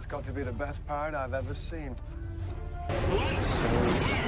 That's got to be the best part I've ever seen. What?